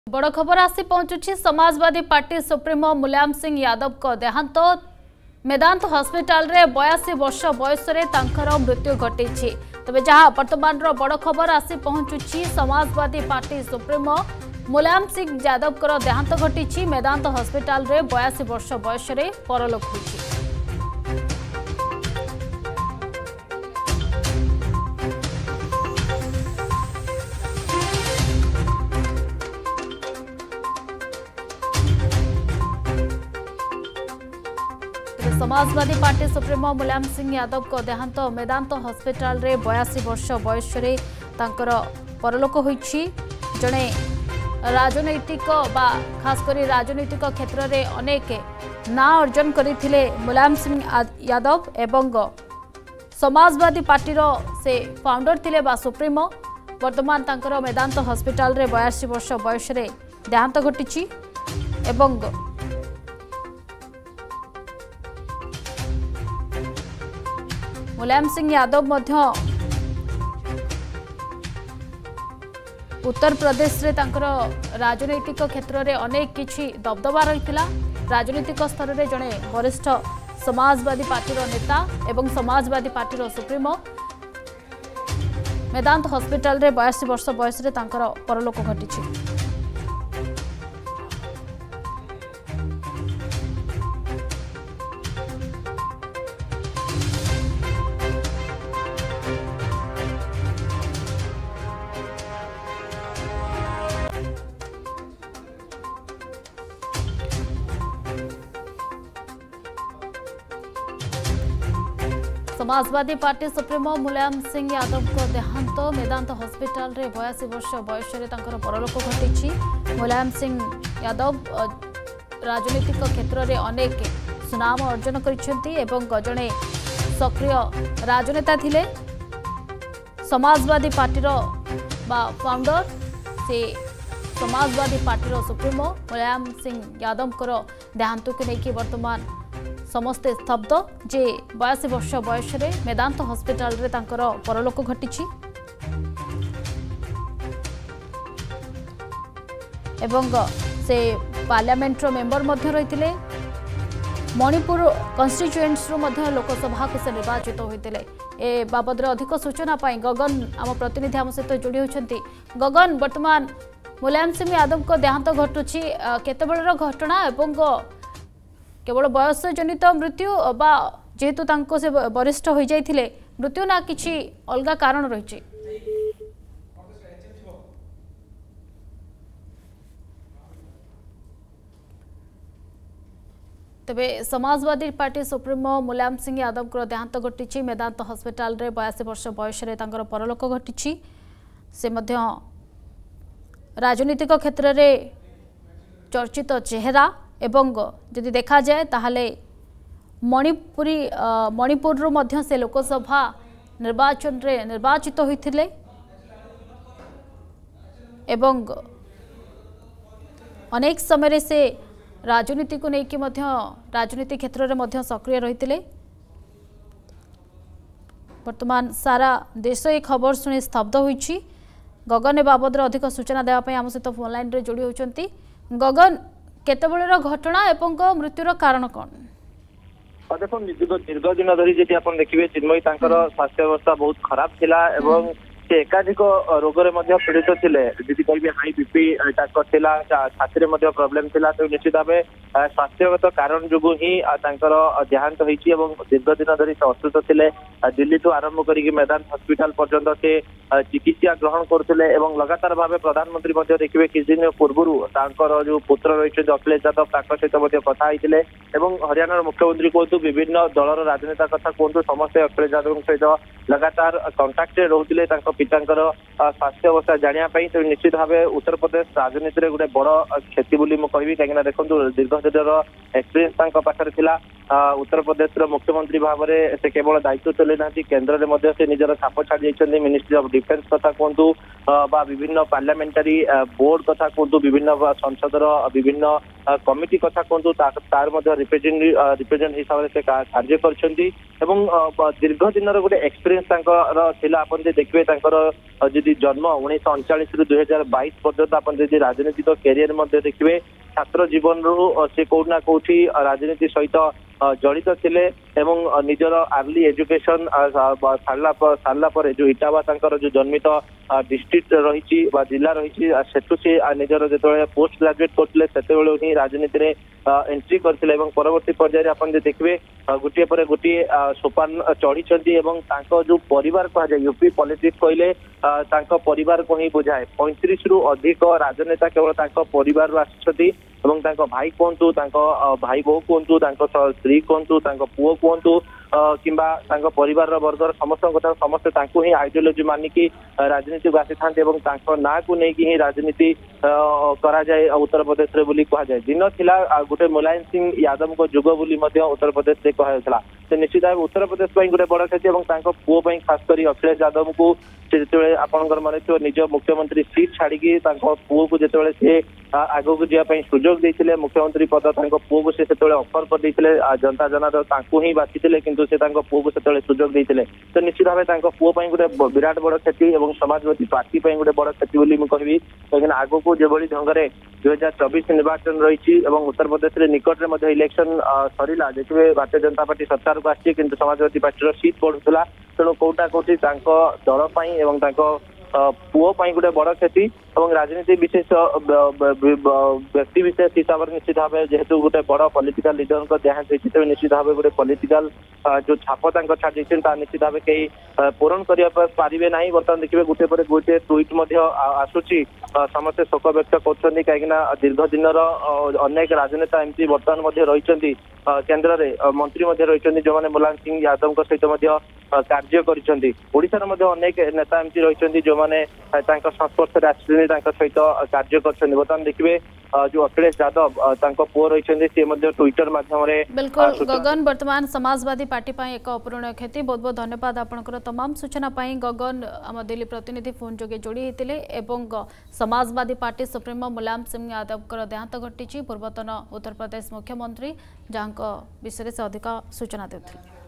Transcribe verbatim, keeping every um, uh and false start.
बड़ खबर आसी पहुंचुछि। समाजवादी पार्टी सुप्रीमो मुलायम सिंह यादव को देहांत मेदांत हॉस्पिटल रे बयासी वर्ष बयस रे तांकर मृत्यु घटी। तबे जहां वर्तमान रो बड़ खबर आसी पहुंचुछि, समाजवादी पार्टी सुप्रीमो मुलायम सिंह यादव को देहांत घटी। मेदांत हॉस्पिटल रे बयासी वर्ष बयस रे परलोक होइछि। समाजवादी पार्टी सुप्रीमो मुलायम सिंह यादव को देहांत मेदांत हॉस्पिटल रे बयासी वर्ष बयस रे तांकर परलोक होइछि। जणे राजनैतिक बा खास करी राजनैतिक क्षेत्र रे अनेक ना अर्जन करिथिले मुलायम सिंह यादव एवं समाजवादी पार्टी रो से फाउंडर थिले बा सुप्रीमो। वर्तमान तांकर मेदांत हॉस्पिटल रे बयासी वर्ष बयस रे देहांत घटिछि एवं मुलायम सिंह यादव मध्य उत्तर प्रदेश रे तांकर राजनैतिक क्षेत्र रे अनेक किछि दबदबा रहितिला। राजनैतिक स्तर रे जणे वरिष्ठ समाजवादी पार्टी रो नेता एवं समाजवादी पार्टी रो सुप्रीमो। मेदांत हॉस्पिटल रे बयासी वर्ष बयस रे तांकर परलोक घटिछि। समाजवादी पार्टी सुप्रीमो मुलायम सिंह यादव को देहांत मेदांत हॉस्पिटल रे बयासी वर्ष बयस रे तांकर परलोक घटिछि। मुलायम सिंह यादव राजनीतिक क्षेत्र रे अनेक सुनाम अर्जन करिसेंती एवं जणे सक्रिय राजनेता थिले। समाजवादी पार्टी रो बा फाउंडर से समाजवादी पार्टी रो सुप्रीमो मुलायम सिंह यादव को देहांत के लेकिन वर्तमान समस्ते स्तब्ध जे बयासी वर्ष बयस रे मेदांत हॉस्पिटल रे तांकर परलोक घटिछि एवं से पार्लियामेंट रो मेंबर मध्य रहितिले। मणिपुर कन्स्टिट्यूएंट्स रो मध्य लोकसभा को से निर्वाचित होइतिले। ए बाबद रे अधिक सूचना पाई गगन आम प्रतिनिधि आम सहित जोड़ी होइछंती। गगन, वर्तमान मुलायम सिंह यादव को देहांत घटुछि, केते बेलर घटना एवं केवल बयस जनित मृत्यु बा जेहेतु तांको से वरिष्ठ हो जाइथिले मृत्यु ना किछि अलगा कारण रहिछि? तबे समाजवादी पार्टी सुप्रीमो मुलायम सिंह यादव को देहांत घटिछि। मेदांत हॉस्पिटल रे बयासी वर्ष बयस रे तांकर परलोक घटिछि। से मध्य राजनीतिक क्षेत्र रे चर्चित चेहरा एवं जदि देखा जाए ताहले मणिपुरी मणिपुर रो मध्य से लोकसभा निर्वाचन रे निर्वाचित होइथिले एवं अनेक समय से राजनीति को लेकिन मध्य राजनीति क्षेत्र रे मध्य सक्रिय रहिथिले। वर्तमान सारा देश एक खबर सुनी स्तब्ध होइछि। गगन बाबद अधिक सूचना देवा पई आम सहित फोन लाइन रे जोड़ी होचंती। गगन, केते बेलर घटना एवं मृत्युर कारण कौन? देखो दीर्घ दिन धरी जी आप देखिए चिन्मयी स्वास्थ्य अवस्था बहुत खराब थिला एवं से एकाधिक रोगरे पीड़ित थिले। जी कह हाई बीपी छाती में प्रोब्लेम थिला। तो निश्चित भाव स्वास्थ्यगत कारण जो ही देहांत होती दीर्घ दिन धरी से असुस्थ थे। दिल्ली ठू आरंभ कर मेदांत हॉस्पिटल पर्यंत से चिकित्सा ग्रहण करते लगातार भाव प्रधानमंत्री देखिए किसी दिन पूर्व जो पुत्र रही अखिलेश यादव सहित कथा होते हरियाणा मुख्यमंत्री कहतु विभिन्न दलर राजनेता कथा कहतु समस्ते अखिलेश यादव सहित लगातार कंटाक्ट रोते पितांकर स्वास्थ्य अवस्था जानापी। तो निश्चित भाव उत्तर प्रदेश राजनीति में गोटे बड़ क्षति बोली कहबी कहीं देखो दीर्घ दिन एक्सपीरियंस पाखे थिला। उत्तर प्रदेश मुख्यमंत्री भाव में से केवल दायित्व चले ना केन्द्र में से निजर छाप छाड़ी मिनिस्ट्री ऑफ डिफेन्स कथा कहतु बा विभिन्न पार्लियामेंटारी बोर्ड कथा कहतु विभिन्न संसदर विभिन्न कमिटी कथा कहतु तार रिप्रेजेंट रिप्रेजेंट हिसाब से कार्य कर दीर्घ दिन गोटे एक्सपीरियंस आप देखिए जदि जन्म उन्नीस अड़चाश रु दुई हजार बैश पर्यटन आप राजनीतिक कैरियर देखिए छात्र जीवन रू से कौटना कौटी राजनीति सहित जड़ित थिले एवं निजर आर्ली एजुकेशन सारला सारला पर जो इटावा जो जन्मित डिस्ट्रिक्ट रही जिला रही सेठू से निजर जो पोस्ट ग्रेजुएट करते से ही राजनीति में एंट्री करते परवर्ती पर्यायर आप देखिए गोटे पर गोटे सोपान चढ़ी जो परिवार कहुए यूपी पॉलिटिक्स कहले परिवार को ही बुझाए पैंतीस रु अधिक राजनेता केवल परिवार आसुँच भाई कहतु भाई बो कहतु स्त्री कहतु पुओ कहतु किंबा परिवार वर्गर समस्त कथा समस्ते ही आइडियोलोजी मानिकी राजनीति को आसी था ना को लेकिन ही राजनीति करा जाए उत्तर प्रदेश रे बोली कहा जाए दिन थिला गोटे मुलायम सिंह यादव को जुग बोली उत्तर प्रदेश से कहला से निश्चित भाव उत्तर प्रदेश गोटे बड़ क्षति और पुओ खासकर अखिलेश यादव को जिते आपंकर मन निज मुख्यमंत्री सीट छाड़ी पुओ को जिते से आगो को जावाई सुजोग देते मुख्यमंत्री पद पुओ को से ऑफर कर जनता जनार्दन ही बाछी किंतु से पुओ को से सुजोग देते तो निश्चित भाव पुओ गोटे विराट बड़ क्षति और समाजवादी पार्टी गोटे बड़ क्षति बोली कहबी कहीं आग को जो ढंग से दुई हजार चौबीस निर्वाचन रही उत्तर प्रदेश में निकट में इलेक्शन सरला देखिए भारतीय जनता पार्टी सरकार को आसी कि समाजवादी पार्टी सीट बढ़ुला तेणु कौटा कौटी दल पुओ गोटे बड़ क्षति और राजनीति विशेष व्यक्ति विशेष हिसाब से निश्चित भाव जेहेतु गोटे बड़ पॉलिटिकल लीडर को देहांत होती तेज निश्चित भाव गोटे पॉलिटिकल जो छाप छाड़ी निश्चित भाव कहीं पूरण करें ना बर्तमान देखिए गोटे पर गोटे ट्वीट आसूची समस्ते शोक व्यक्त कर कहीं दीर्घ दिन अनेक राजनेता एमती बर्तमान रही केन्द्र में मंत्री रही जो मैंने मुलायम सिंह यादव सहित कार्य करशार अनेक नेता एमती रही जो मैंने संस्पर्श आस सहित कार्य कर बर्तमान देखिए जो अखिलेश यादव पुओ रही ट्विटर माध्यम बिल्कुल गगन वर्तमान समाजवादी पार्टी एक अपूरणीय क्षति बहुत बहुत धन्यवाद आपंकर तमाम सूचना गगन आम दिल्ली प्रतिनिधि फोन जोगे जोड़ी होते समाजवादी पार्टी सुप्रीमो मुलायम सिंह यादव देहांत घटी पूर्वतन उत्तर प्रदेश मुख्यमंत्री जहाँ विषय से अधिक सूचना देते।